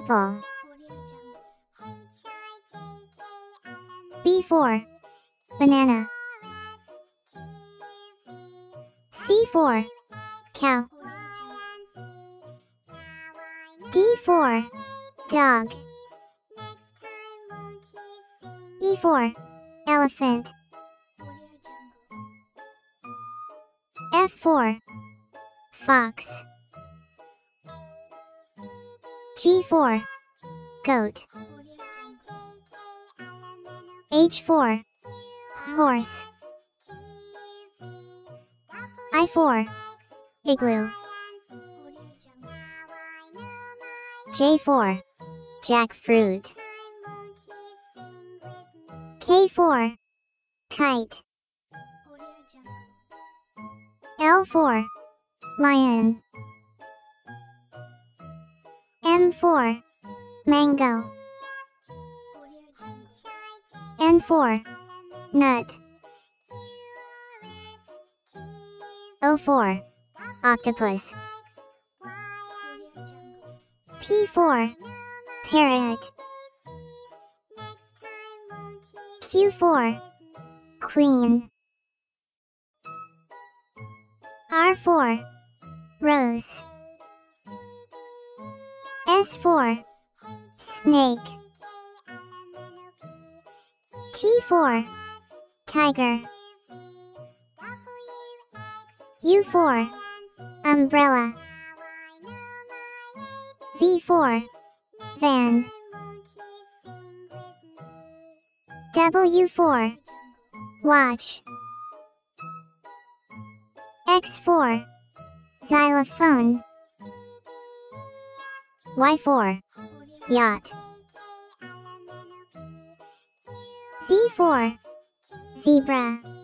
apple. B for banana. C for cow. D for dog. E for elephant. F for fox. G for goat. H for horse. I for igloo. J for jackfruit. K for kite. L for lion. M for mango. N for nut. O for octopus. P for parrot. Q for queen. R for rose. S for snake. T for tiger. U for umbrella. V for van. W for watch. X for xylophone. Y for yacht. Z for zebra.